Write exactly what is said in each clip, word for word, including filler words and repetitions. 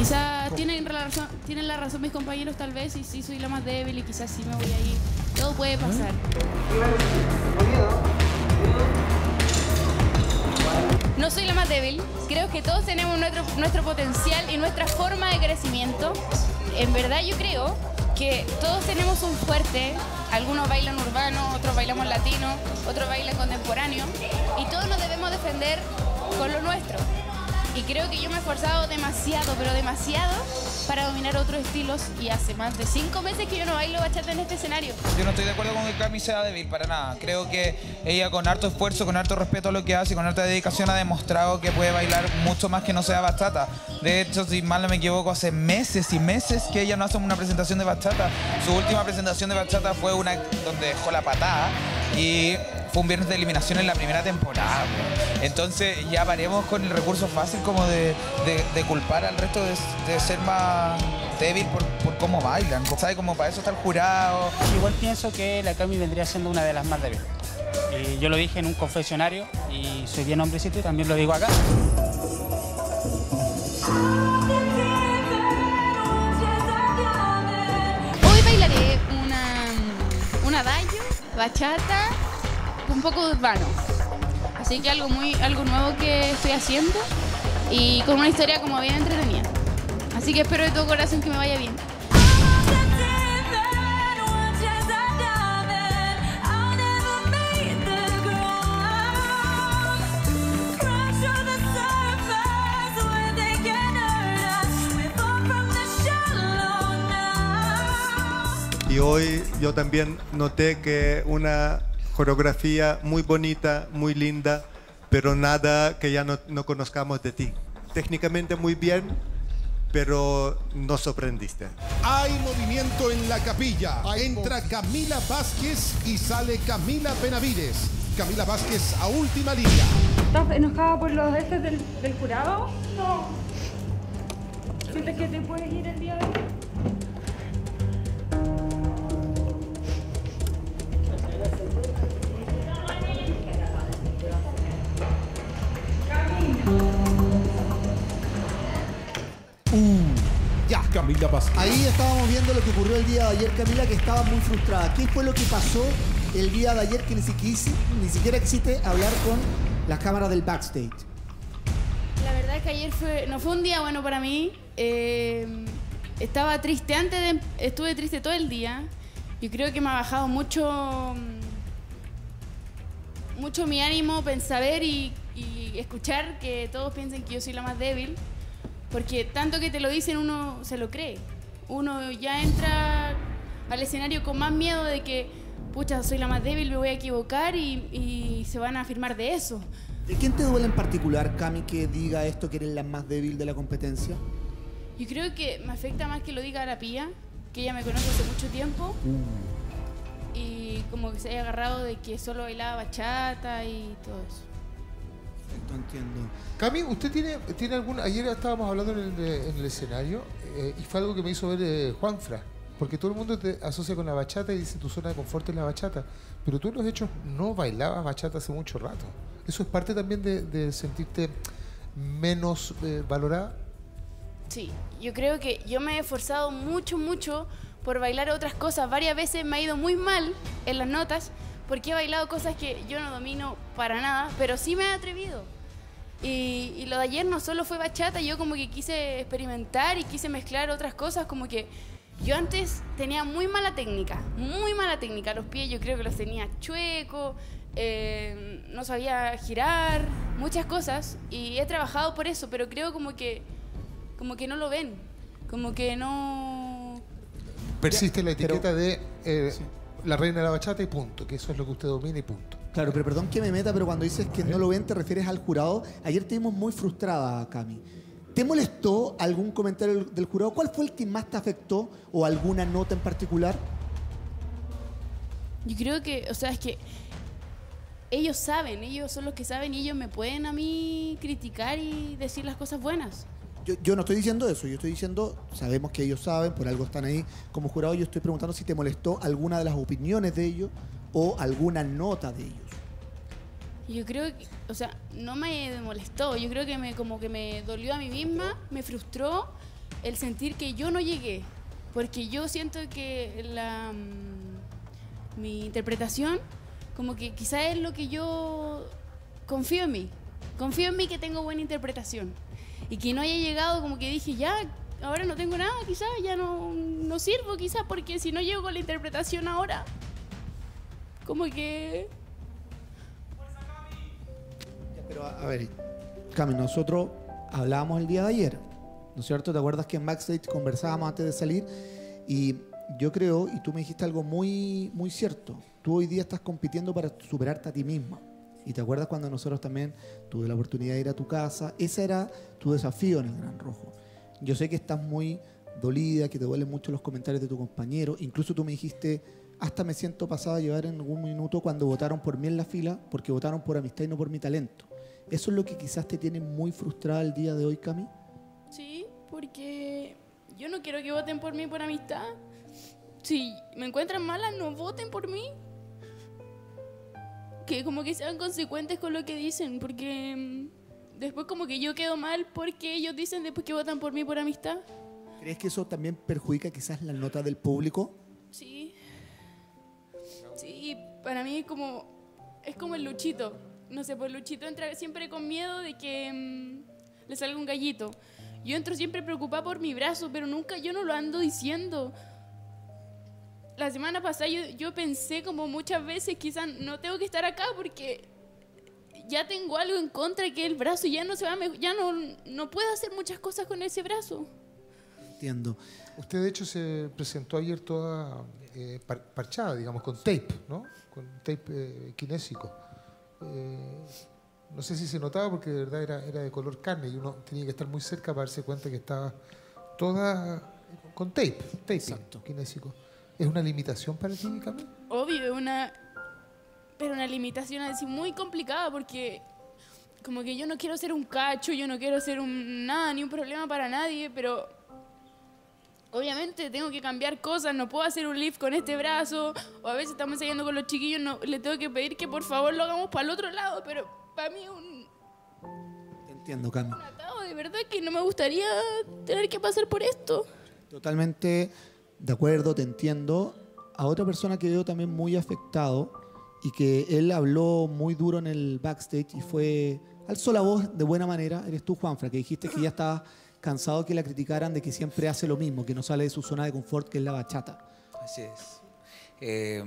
quizás tienen la razón, tienen la razón mis compañeros tal vez, y sí soy la más débil y quizás sí me voy a ir. Todo puede pasar. No soy la más débil. Creo que todos tenemos nuestro, nuestro potencial y nuestra forma de crecimiento. En verdad yo creo que todos tenemos un fuerte. Algunos bailan urbano, otros bailamos latino, otros bailan contemporáneo. Y todos nos debemos defender con lo nuestro. Y creo que yo me he esforzado demasiado, pero demasiado, para dominar otros estilos. Y hace más de cinco meses que yo no bailo bachata en este escenario. Yo no estoy de acuerdo con que Cami sea débil, para nada. Creo que ella con harto esfuerzo, con harto respeto a lo que hace, con harta dedicación ha demostrado que puede bailar mucho más que no sea bachata. De hecho, si mal no me equivoco, hace meses y meses que ella no hace una presentación de bachata. Su última presentación de bachata fue una donde dejó la patada y fue un viernes de eliminación en la primera temporada. Entonces ya paremos con el recurso fácil como de, de, de culpar al resto de, de ser más débil por, por cómo bailan. ¿Sabe? Como para eso está el jurado. Igual pienso que la Cami vendría siendo una de las más débiles. Y yo lo dije en un confesionario y soy bien hombrecito y también lo digo acá. Hoy bailaré una, una dayo, bachata, un poco de urbano. Así que algo muy algo nuevo que estoy haciendo y con una historia como bien entretenida. Así que espero de todo corazón que me vaya bien. Y hoy yo también noté que una coreografía muy bonita, muy linda, pero nada que ya no, no conozcamos de ti. Técnicamente muy bien, pero nos sorprendiste. Hay movimiento en la capilla. Entra Camila Vázquez y sale Camila Benavides. Camila Vázquez a última línea. ¿Estás enojada por los destes del, del jurado? No. ¿Sientes que te puedes ir el día de hoy? Uh, ya, Camila Vázquez. Ahí estábamos viendo lo que ocurrió el día de ayer, Camila, que estaba muy frustrada. ¿Qué fue lo que pasó el día de ayer que ni siquiera, ni siquiera quisiste hablar con las cámaras del backstage? La verdad es que ayer fue, no fue un día bueno para mí. Eh, estaba triste antes de... Estuve triste todo el día. Yo creo que me ha bajado mucho... Mucho mi ánimo, saber y, y escuchar que todos piensen que yo soy la más débil. Porque tanto que te lo dicen, uno se lo cree. Uno ya entra al escenario con más miedo de que, pucha, soy la más débil, me voy a equivocar y, y se van a afirmar de eso. ¿De quién te duele en particular, Cami, que diga esto, que eres la más débil de la competencia? Yo creo que me afecta más que lo diga la Pía, que ella me conoce hace mucho tiempo. Uh. Y como que se haya agarrado de que solo bailaba bachata y todo eso. No entiendo. Cami, ¿usted tiene, tiene algún... Ayer estábamos hablando en el, en el escenario eh, y fue algo que me hizo ver eh, Juanfra. Porque todo el mundo te asocia con la bachata y dice tu zona de confort es la bachata. Pero tú en los hechos no bailabas bachata hace mucho rato. ¿Eso es parte también de, de sentirte menos eh, valorada? Sí, yo creo que yo me he esforzado mucho, mucho por bailar otras cosas. Varias veces me ha ido muy mal en las notas porque he bailado cosas que yo no domino para nada, pero sí me he atrevido. Y, y lo de ayer no solo fue bachata, yo como que quise experimentar y quise mezclar otras cosas, como que yo antes tenía muy mala técnica, muy mala técnica. Los pies yo creo que los tenía chuecos, eh, no sabía girar, muchas cosas, y he trabajado por eso, pero creo como que, como que no lo ven, como que no... Persiste la etiqueta pero, de eh, sí. la reina de la bachata y punto, que eso es lo que usted domina y punto. Claro, pero perdón que me meta, pero cuando dices que no lo ven, te refieres al jurado. Ayer te vimos muy frustrada, Cami. ¿Te molestó algún comentario del jurado? ¿Cuál fue el que más te afectó o alguna nota en particular? Yo creo que, o sea, es que ellos saben, ellos son los que saben y ellos me pueden a mí criticar y decir las cosas buenas. Yo, yo no estoy diciendo eso, yo estoy diciendo, sabemos que ellos saben, por algo están ahí como jurado. Yo estoy preguntando si te molestó alguna de las opiniones de ellos o alguna nota de ellos. Yo creo que, o sea, no me molestó, yo creo que me como que me dolió a mí misma, me frustró el sentir que yo no llegué, porque yo siento que la, mm, mi interpretación como que quizás es lo que yo confío en mí, confío en mí que tengo buena interpretación y que no haya llegado como que dije ya, ahora no tengo nada, quizás ya no, no sirvo, quizás porque si no llego con la interpretación ahora, como que... Pero a, a ver, Cami, nosotros hablábamos el día de ayer, ¿no es cierto? ¿Te acuerdas que en backstage conversábamos antes de salir? Y yo creo, y tú me dijiste algo muy, muy cierto, tú hoy día estás compitiendo para superarte a ti misma. Y te acuerdas cuando nosotros también tuve la oportunidad de ir a tu casa, ese era tu desafío en el Gran Rojo. Yo sé que estás muy dolida, que te duelen mucho los comentarios de tu compañero, incluso tú me dijiste, hasta me siento pasada a llevar en algún minuto cuando votaron por mí en la fila, porque votaron por amistad y no por mi talento. ¿Eso es lo que quizás te tiene muy frustrada el día de hoy, Cami? Sí, porque yo no quiero que voten por mí por amistad. Si me encuentran mala, no voten por mí. Que como que sean consecuentes con lo que dicen, porque mm, después como que yo quedo mal porque ellos dicen después que votan por mí por amistad. ¿Crees que eso también perjudica quizás la nota del público? Sí. Sí, para mí es como, es como el Luchito. No sé, pues Luchito entra siempre con miedo de que mm, le salga un gallito. Yo entro siempre preocupada por mi brazo, pero nunca yo no lo ando diciendo. La semana pasada yo, yo pensé como muchas veces, quizás no tengo que estar acá porque ya tengo algo en contra, que el brazo ya no se va a mejor, ya no, no puedo hacer muchas cosas con ese brazo. Entiendo. Usted de hecho se presentó ayer toda eh, par- parchada, digamos, con tape, ¿no? Con tape eh, kinésico. Eh, no sé si se notaba porque de verdad era, era de color carne y uno tenía que estar muy cerca para darse cuenta que estaba toda con tape, tape Exacto. kinésico. ¿Es una limitación para ti, Camila? Obvio, es una, pero una limitación así muy complicada porque como que yo no quiero ser un cacho, yo no quiero ser un nada, ni un problema para nadie, pero obviamente tengo que cambiar cosas, no puedo hacer un lift con este brazo, o a veces estamos ensayando con los chiquillos, no, le tengo que pedir que por favor lo hagamos para el otro lado, pero para mí es un, Te entiendo, Cami. un atado, de verdad que no me gustaría tener que pasar por esto. Totalmente de acuerdo, te entiendo. A otra persona que veo también muy afectado y que él habló muy duro en el backstage y fue, alzó la voz de buena manera, eres tú, Juanfra, que dijiste que ya estabas cansado que la criticaran de que siempre hace lo mismo, que no sale de su zona de confort, que es la bachata. Así es. Eh,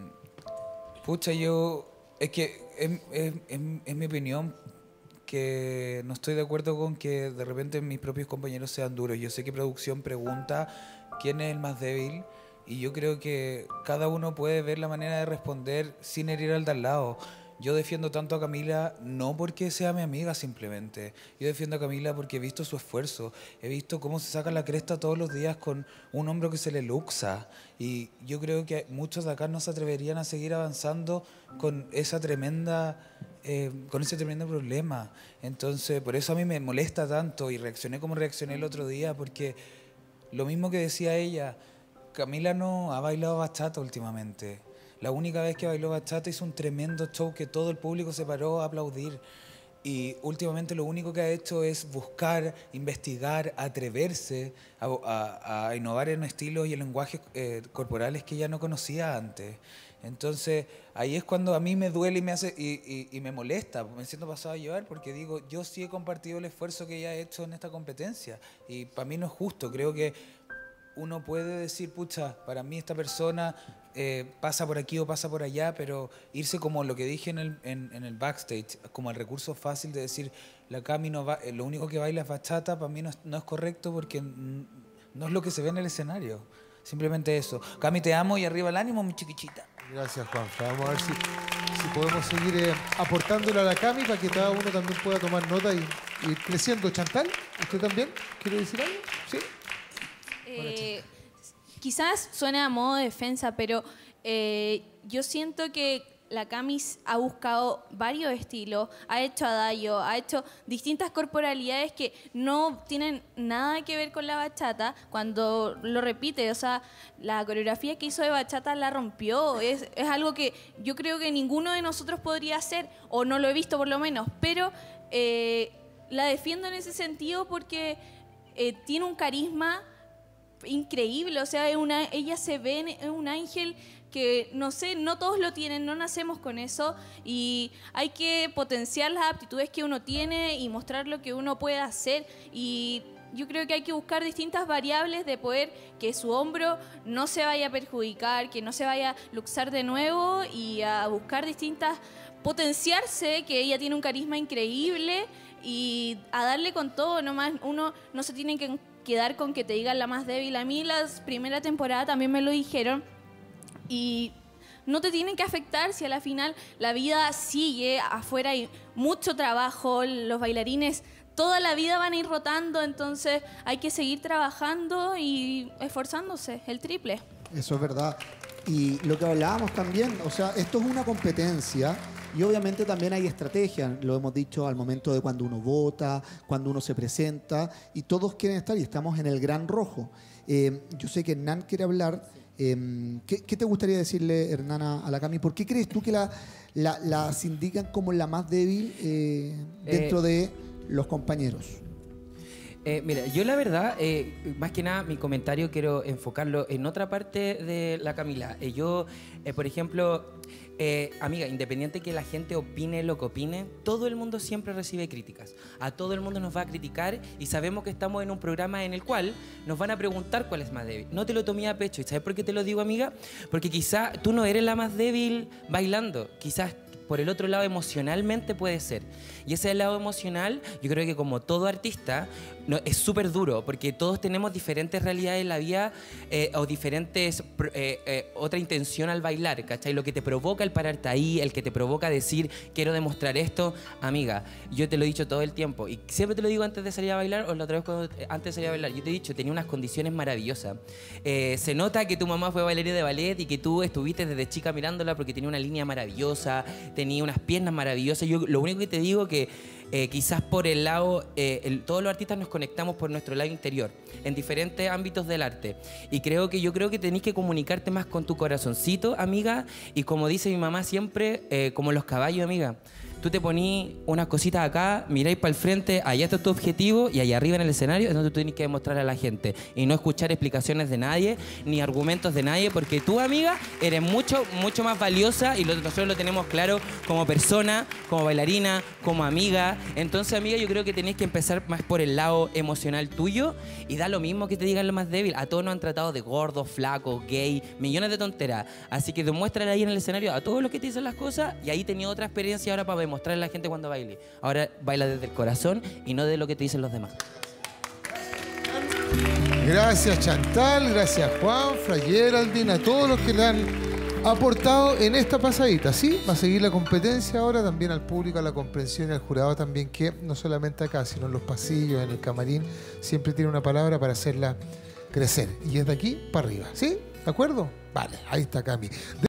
pucha, yo... Es que es, es- es- es mi opinión que no estoy de acuerdo con que de repente mis propios compañeros sean duros. Yo sé que producción pregunta quién es el más débil y yo creo que cada uno puede ver la manera de responder sin herir al de al lado. Yo defiendo tanto a Camila no porque sea mi amiga simplemente. Yo defiendo a Camila porque he visto su esfuerzo. He visto cómo se saca la cresta todos los días con un hombro que se le luxa. Y yo creo que muchos de acá no se atreverían a seguir avanzando con esa tremenda, eh, con ese tremendo problema. Entonces, por eso a mí me molesta tanto y reaccioné como reaccioné el otro día, porque lo mismo que decía ella, Camila no ha bailado bachata últimamente. La única vez que bailó bachata hizo un tremendo show que todo el público se paró a aplaudir. Y últimamente lo único que ha hecho es buscar, investigar, atreverse a, a- a innovar en estilos y en lenguajes eh, corporales que ella no conocía antes. Entonces ahí es cuando a mí me duele y me hace y, y- y me molesta, me siento pasado a llevar porque digo, yo sí he compartido el esfuerzo que ella ha hecho en esta competencia y para mí no es justo. Creo que uno puede decir, pucha, para mí esta persona eh, pasa por aquí o pasa por allá, pero irse como lo que dije en el, en, en el backstage, como el recurso fácil de decir, la Cami no va, eh, lo único que baila es bachata, para mí no es, no es correcto porque mm, no es lo que se ve en el escenario. Simplemente eso. Cami, te amo y arriba el ánimo, mi chiquichita. Gracias, Juanfra. Vamos a ver si, si podemos seguir eh, aportándole a la Cami para que cada uno también pueda tomar nota y y ir creciendo. Chantal, ¿usted también quiere decir algo? ¿Sí? Eh, quizás suena a modo de defensa, pero eh, yo siento que la Camis ha buscado varios estilos, ha hecho adagio, ha hecho distintas corporalidades que no tienen nada que ver con la bachata cuando lo repite. O sea, la coreografía que hizo de bachata la rompió. Es, es algo que yo creo que ninguno de nosotros podría hacer, o no lo he visto por lo menos, pero eh, la defiendo en ese sentido porque eh, tiene un carisma increíble, o sea, es una, ella se ve, es un ángel que, no sé, no todos lo tienen, no nacemos con eso y hay que potenciar las aptitudes que uno tiene y mostrar lo que uno puede hacer y yo creo que hay que buscar distintas variables de poder que su hombro no se vaya a perjudicar, que no se vaya a luxar de nuevo y a buscar distintas, potenciarse, que ella tiene un carisma increíble y a darle con todo, nomás uno no se tiene que quedar con que te digan la más débil. A mí la primera temporada también me lo dijeron y no te tienen que afectar si a la final la vida sigue, afuera hay mucho trabajo, los bailarines toda la vida van a ir rotando, entonces hay que seguir trabajando y esforzándose, el triple. Eso es verdad. Y lo que hablábamos también, o sea, esto es una competencia y obviamente también hay estrategia, lo hemos dicho al momento de cuando uno vota, cuando uno se presenta y todos quieren estar y estamos en el gran rojo. Eh, yo sé que Hernán quiere hablar. Eh, ¿qué, ¿Qué te gustaría decirle, Hernán, a la Cami? ¿Por qué crees tú que la, la, las indican como la más débil eh, dentro eh, de los compañeros? Eh, mira, yo la verdad, eh, más que nada mi comentario quiero enfocarlo en otra parte de la Camila. Eh, yo, eh, por ejemplo, eh, amiga, independiente que la gente opine lo que opine, todo el mundo siempre recibe críticas. A todo el mundo nos va a criticar y sabemos que estamos en un programa en el cual nos van a preguntar cuál es más débil. No te lo tomé a pecho. ¿Y sabes por qué te lo digo, amiga? Porque quizá tú no eres la más débil bailando. Quizás por el otro lado emocionalmente puede ser. Y ese lado emocional, yo creo que como todo artista, no, es súper duro, porque todos tenemos diferentes realidades en la vida eh, o diferentes, eh, eh, otra intención al bailar, ¿cachai? Lo que te provoca el pararte ahí, el que te provoca decir, quiero demostrar esto. Amiga, yo te lo he dicho todo el tiempo, y siempre te lo digo antes de salir a bailar, o la otra vez cuando, antes de salir a bailar, yo te he dicho, tenía unas condiciones maravillosas. Eh, se nota que tu mamá fue bailarina de ballet y que tú estuviste desde chica mirándola porque tenía una línea maravillosa, tenía unas piernas maravillosas. Yo lo único que te digo que eh, quizás por el lado, eh, el, todos los artistas nos conectamos por nuestro lado interior, en diferentes ámbitos del arte. Y creo que yo creo que tenés que comunicarte más con tu corazoncito, amiga, y como dice mi mamá siempre, eh, como los caballos, amiga. Tú te ponís unas cositas acá, miráis para el frente, allá está tu objetivo y allá arriba en el escenario es donde tú tienes que demostrar a la gente y no escuchar explicaciones de nadie ni argumentos de nadie, porque tú, amiga, eres mucho, mucho más valiosa y lo, nosotros lo tenemos claro como persona, como bailarina, como amiga. Entonces, amiga, yo creo que tenés que empezar más por el lado emocional tuyo y da lo mismo que te digan lo más débil. A todos nos han tratado de gordos, flacos, gay, millones de tonteras. Así que demuéstrale ahí en el escenario a todos los que te dicen las cosas y ahí tenía otra experiencia ahora para mostrarle a la gente cuando baile. Ahora baila desde el corazón y no de lo que te dicen los demás. Gracias, Chantal, gracias, Juan, Fra, Geraldine, a todos los que le han aportado en esta pasadita. Sí, va a seguir la competencia ahora, también al público, a la comprensión y al jurado también, que no solamente acá, sino en los pasillos, en el camarín, siempre tiene una palabra para hacerla crecer. Y es de aquí para arriba, ¿sí? ¿De acuerdo? Vale, ahí está Cami.